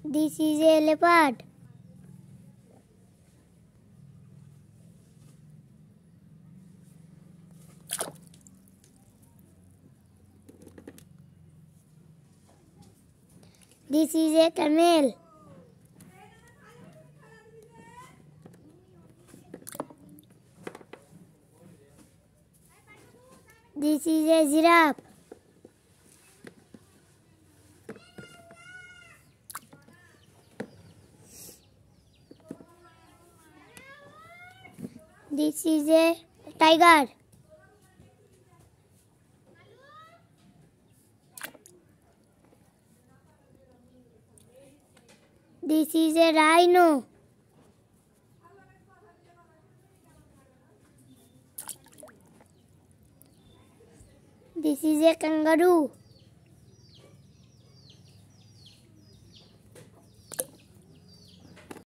This is a leopard. This is a camel. This is a giraffe. This is a tiger. This is a rhino. This is a kangaroo.